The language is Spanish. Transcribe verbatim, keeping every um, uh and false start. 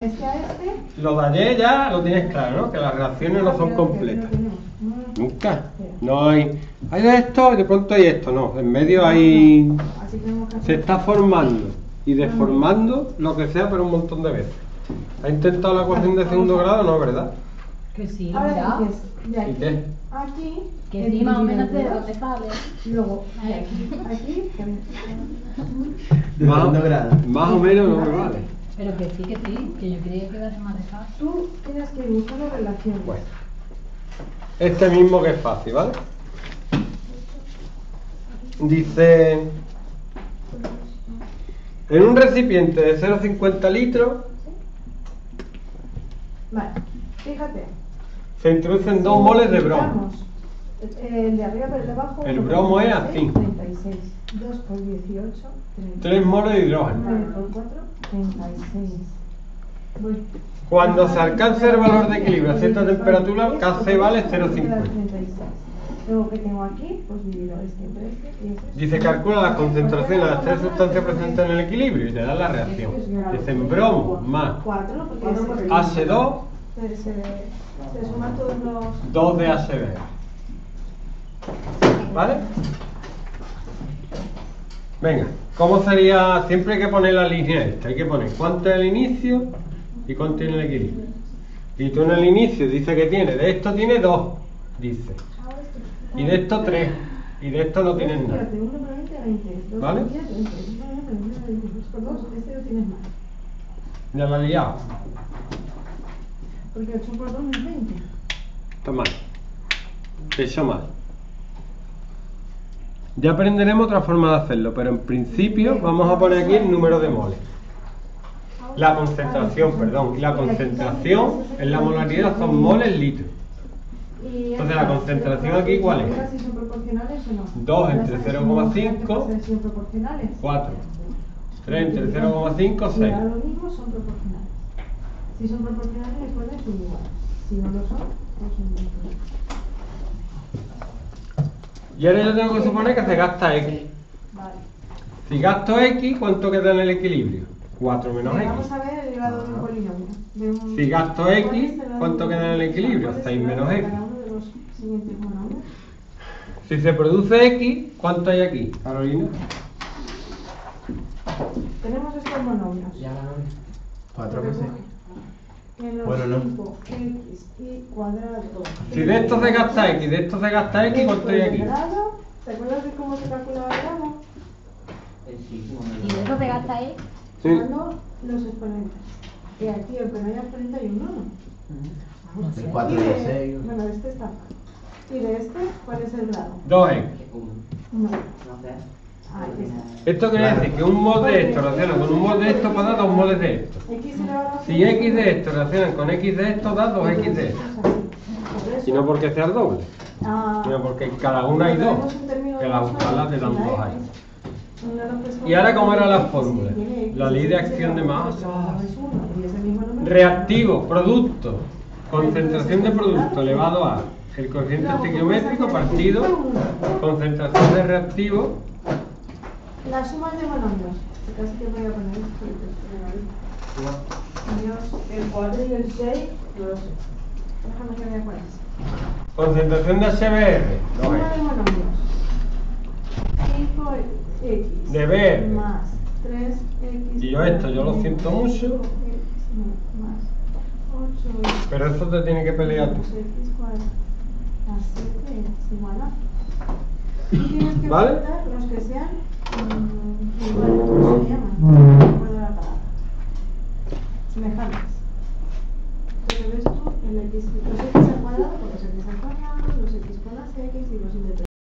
Este a este. Lo de ayer ya lo tienes claro, ¿no? Que las reacciones no son completas. Nunca. No hay. Hay de esto y de pronto hay esto, no. En medio hay. Se está formando y deformando lo que sea, pero un montón de veces. ¿Ha intentado la ecuación de segundo grado? No, ¿verdad? Que sí, Ahora mira. dices, de aquí, ¿Y qué? aquí, Que sí, más o menos de donde sale. luego de aquí, aquí, De Más, segundo grado. más o menos no me vale. Pero que sí, que sí, que yo creía que iba a ser más de fácil. tú tienes que buscar la relación. Bueno. Este mismo que es fácil, ¿vale? Dice, en un recipiente de cero coma cincuenta litros Vale, fíjate. se introducen dos moles de bromo. Multiplicamos el de arriba por el de abajo. El por bromo es veintiséis, así. treinta y seis. dos por dieciocho, treinta. tres moles de hidrógeno. nueve por cuatro, treinta y seis. Voy. Cuando se alcance el valor de equilibrio a cierta temperatura, K C vale cero coma cincuenta. treinta y seis. Luego que tengo aquí, pues divido este entre este y este. Dice, calcula las concentraciones de las tres sustancias presentes en el equilibrio y te da la reacción. Dicen bromo más cuatro, porque es H dos, se, se, se suman todos los. dos de H B. ¿Vale? Venga, ¿cómo sería? Siempre hay que poner la línea esta. Hay que poner cuánto es el inicio y cuánto tiene el equilibrio. Y tú en el inicio dice que tiene, de esto tiene dos, dice. Y de esto tres. Y de esto no tienes nada. ¿Vale? Este lo tienes más. Ya la he liado. Porque ocho por dos no es veinte. Está mal. Eso mal. Ya aprenderemos otra forma de hacerlo, pero en principio vamos a poner aquí el número de moles. La concentración, perdón. Y la concentración en la molaridad son moles litros. Entonces la concentración aquí, ¿cuál es? Si son proporcionales o no. dos entre cero coma cinco, Si son proporcionales. cuatro. tres entre cero coma cinco, Si seis. da lo mismo, son proporcionales. Si son proporcionales, recuerden son iguales. Si no lo son, no son iguales. Y ahora yo tengo que suponer que se gasta X. Vale. Si gasto X, ¿cuánto queda en el equilibrio? cuatro menos Vale, X. vamos a ver el grado de un polinomio. De un- Si gasto ¿Cuál X, es el grado ¿cuánto de- queda en el equilibrio? ¿Cuál es el seis grado menos de X. cada uno de los siguientes monomios? Si se produce X, ¿cuánto hay aquí, Carolina? Tenemos estos monomios. cuatro veces. En los Bueno, no. cinco x y cuadrado. Si de esto se gasta X, de esto se gasta X, ¿cuánto hay aquí? El grado, ¿te acuerdas de cómo se calculaba el grado? ¿Y de eso te gasta ahí? Sí. Sumando los exponentes. Y aquí el primer exponente hay un uno. No sé. El cuatro Y y de- el seis. Bueno, de este está. Y de este, ¿cuál es el grado? dos X. No. Ahí está. Esto quiere decir que un mol de esto relaciona con un mol de esto para dar dos moles de esto. X elevado a Si cero. X de esto relaciona con X de esto, da dos X de esto. Y no porque sea el doble, Ah, sino porque en cada una hay dos, que las escalas te dan dos ahí. Y ahora, ¿cómo era la fórmula? La ley de acción de masa. Reactivo, producto, concentración de producto elevado a el coeficiente estequiométrico partido, concentración de reactivo. La suma de monomios. Casi que voy a poner esto. Dios, el cuatro y el seis, no lo sé. Déjame que vea cuál es. Concentración de H B R, dos Suma de X. monomios. cinco x De ver. más tres x. Y yo esto, yo lo siento mucho, cinco x más ocho x. pero eso te tiene que pelear tú. X cuadrado. A siete es igual a. Y tienes que ¿Vale? contar los que sean mm, iguales, ¿cómo se llaman? No me acuerdo la palabra. Semejantes. Entonces ves tú el x, los x al cuadrado con los x al cuadrado, los x con las x y los independientes.